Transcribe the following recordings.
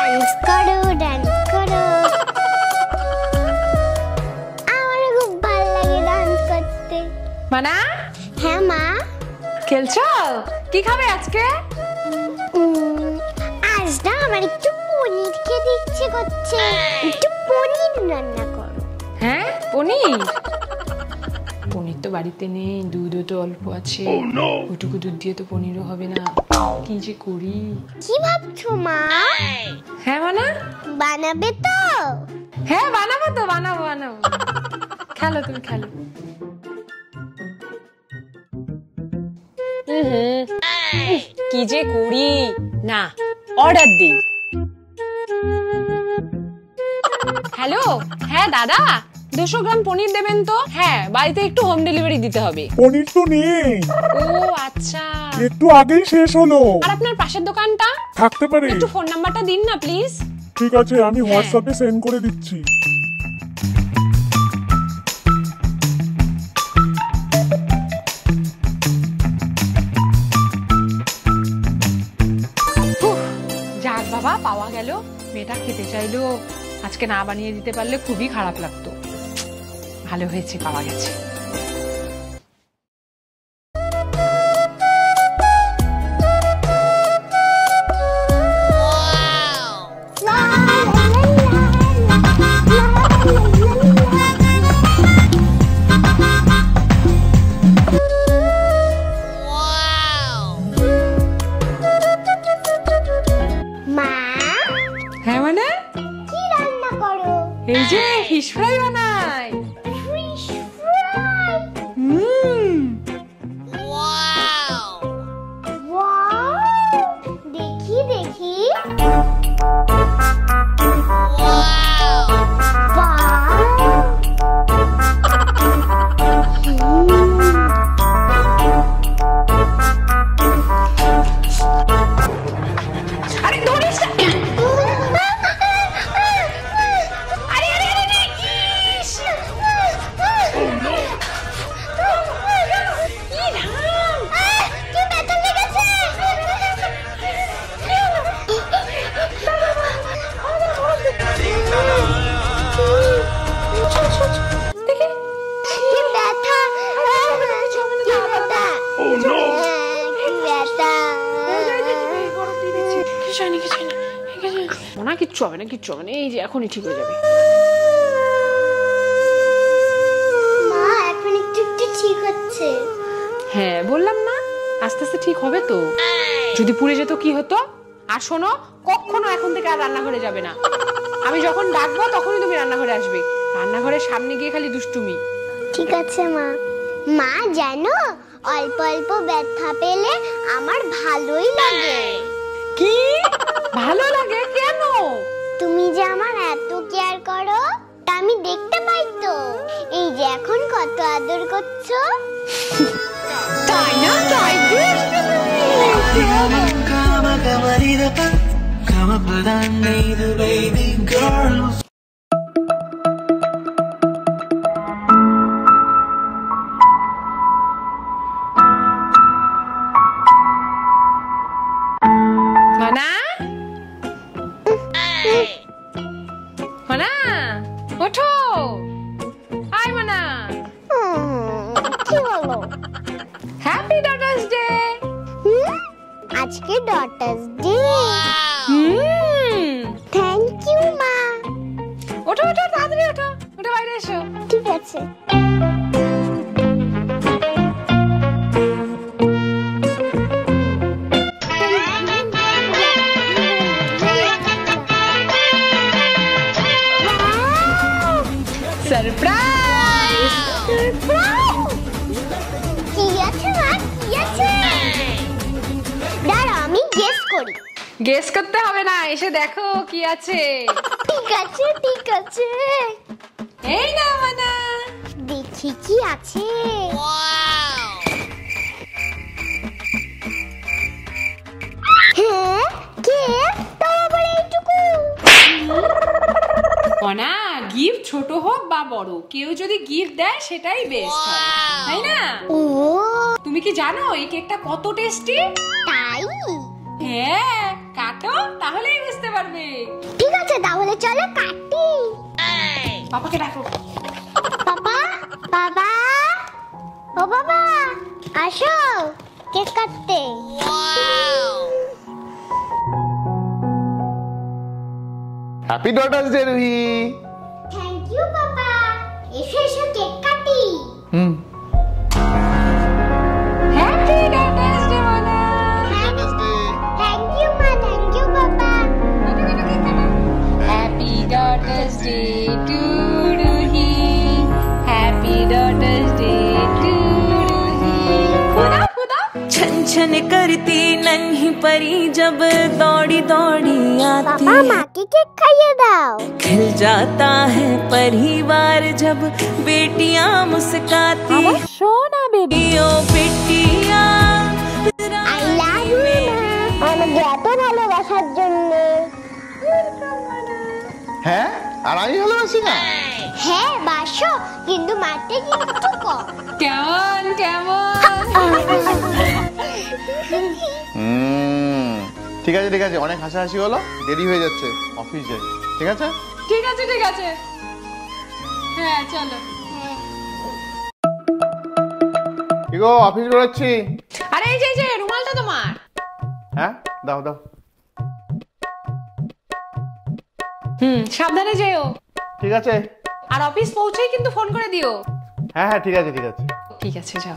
Dance করো dance করো। আমার খুব ভালো লাগে ডান্স করতে। মানা? হ্যাঁ মা। খেলছো? কি খাবে আজকে? আজ না আমার একটু পনির খেতে ইচ্ছে করছে, একটু পনির রান্না করো। হ্যাঁ পনির? পনির তো বাড়িতে নেই, দুধও তো অল্প আছে। ওটুকু দুধ দিয়ে তো পনিরও হবে না, কি যে করি। কি ভাবছো মা? হ্যাঁ মানা? বানাবে তো? হ্যাঁ বানাবো তো, বানাবো বানাবো। খেলো তুমি খেলো। কি যে করি না, অর্ডার দিই। হ্যালো, হ্যাঁ দাদা 200 গ্রাম পনির দেবেন তো? হ্যাঁ বাড়িতে একটু হোম ডেলিভারি দিতে হবে। পনির তো নেই। ও আচ্ছা, একটু আগেই শেষ হলো। আর আপনার পাশের দোকানটা? থাকতে পারে। একটু ফোন নাম্বারটা দিন না প্লিজ। ঠিক আছে, আমি হোয়াটসঅ্যাপে সেন্ড করে দিচ্ছি। যাক বাবা, পাওয়া গেল। মেয়েটা খেতে চাইলো, আজকে না বানিয়ে দিতে পারলে খুবই খারাপ লাগতো। ভালো হয়েছে, পাওয়া গেছে। হ্যাঁ মানে? কি রান্না করো? এই যে ফিশ ফ্রাই বানাই। Fish fry? ওয়াও, দেখি দেখি। আরে ধরিস না। না কিচ্ছু হবে না, কিচ্ছু হবে না, এই যে এখনই ঠিক হয়ে যাবে। মা এখন একটু একটু ঠিক হচ্ছে। হ্যাঁ বললাম না, আস্তে আস্তে ঠিক হবে তো। যদি পুড়ে যেত কি হতো? আর শোনো, কখনো এখন থেকে আর রান্নাঘরে যাবে না। আমি যখন ডাকবো তখনই তুমি রান্নাঘরে আসবে। রান্নাঘরের সামনে গিয়ে খালি দুষ্টুমি। ঠিক আছে মা। মা জানো, অল্প অল্প ব্যথা পেলে আমার ভালোই লাগে। কি ভালো লাগে? কেন? তুমি যে আমার এত কেয়ার করো তা আমি দেখতে পাই তো। এই যে এখন কত আদর করছো। তাই না? তাই মানা? মানা ওঠো। হাই মানা। কি হলো? Happy daughters day. আজকে ডটার্স ডে। থ্যাংক ইউ মা। ওঠো ওঠো, তাড়াতাড়ি ওঠো, উঠে বাইরে এসো। ঠিক আছে। সারপ্রাইজ! কি আছে মা? কি আছে? দাঁড়া আমি গেস করি। গেস করতে হবে না, এসে দেখো কি আছে। ঠিক আছে ঠিক আছে। এই না মানা, দেখি কি আছে। হ্যাঁ কে? তারপরে এইটুকু। মানা গিফট ছোট হোক বা বড়, কেউ যদি গিফট দেয় সেটাই বেস্ট হয়, তাই না? ও তুমি কি জানো এই কেকটা কত টেস্টি? তাই? হ্যাঁ, কাটো তাহলেই বুঝতে পারবে। পারবে। ঠিক আছে তাহলে চলো কাটি। পাপাকে ডাকো। বাবা বাবা, ও বাবা আসো কেক কাটতে। Happy daughters day Ruhi. Thank you বাবা, এসো এসো কেক কাটি। Happy daughters day Mana. Thank you মা, থ্যাংক ইউ বাবা। Happy daughters day to Ruhi. Happy daughters day to Ruhi. খুদা খুদা। छन छन करती नन्ही परी जब दौड़ी दौड़ी आती, বাবা মাকে কেক খাইয়ে দাও। खिल जाता है परिवार जब बेटियां मुस्काती। সোনা বেবি। ओ बेटियां আই লাভ ইউ মা, আমাকে এত ভালোবাসার জন্য। হ্যাঁ, আর আমি ভালোবাসি না। হ্যাঁ বাসো, কিন্তু মারতে কিন্তু কম। কেমন কেমন। ঠিক আছে ঠিক আছে, অনেক হাসাহাসি হলো, দেরি হয়ে যাচ্ছে, অফিস যাই। ঠিক আছে ঠিক আছে ঠিক আছে। হ্যাঁ চলো। কি গো, অফিস বেরোচ্ছি। আরে এই যে রুমালটা তোমার। হ্যাঁ দাও দাও। সাবধানে যেও। ঠিক আছে। আর অফিস পৌঁছেই কিন্তু ফোন করে দিও। হ্যাঁ হ্যাঁ ঠিক আছে ঠিক আছে। ঠিক আছে যাও।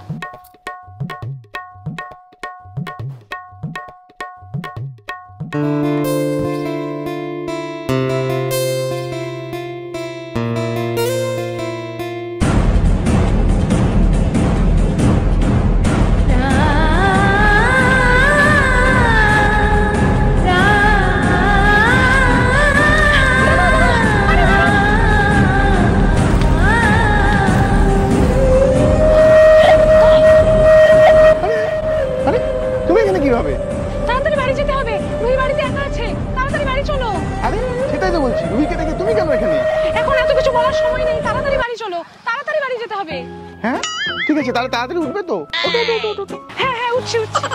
আরে তুমি এখানে কিভাবে? তাড়াতাড়ি বাড়ি যেতে হবে, রুহি বাড়িতে একা আছে, তাড়াতাড়ি বাড়ি চলো। আরে সেটাই তো বলছি, রুহিকে দেখে তুমি কেন এখানে? এখন এত কিছু বলার সময় নেই, তাড়াতাড়ি বাড়ি চলো, তাড়াতাড়ি বাড়ি যেতে হবে। হ্যাঁ ঠিক আছে, তাহলে তাড়াতাড়ি উঠবে তো? ওঠো, ওঠো, ওঠো, ওঠো। হ্যাঁ হ্যাঁ উঠছি উঠছি।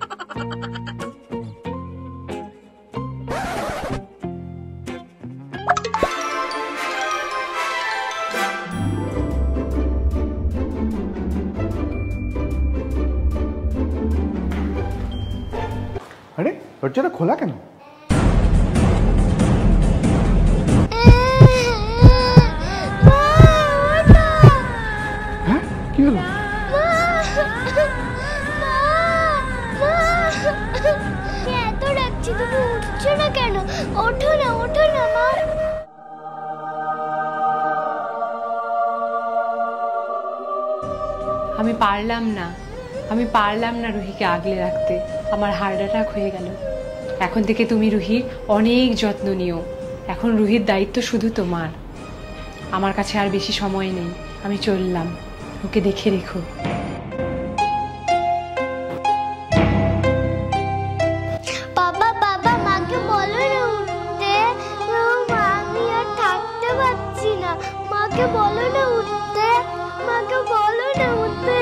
আরে দরজাটা খোলা কেন? হ্যাঁ কি হলো? এত ডাকছি তুমি উঠছো না কেন? ওঠো না মা। আমি পারলাম না রুহিকে আগলে রাখতে, আমার হার্ট অ্যাটাক হয়ে গেল। এখন থেকে তুমি রুহির অনেক যত্ন নিও। এখন রুহির দায়িত্ব শুধু তোমার। আমার কাছে আর বেশি সময় নেই, আমি চললাম, ওকে দেখে রেখো। বাবা মাকে বলো না উঠতে, আমি আর থাকতে পারছি না। মাকে বলো না উঠতে, মাকে বলো না উঠতে।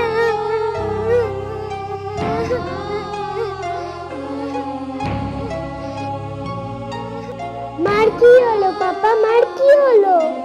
মার কি হলো পাপা, মার কি হলো?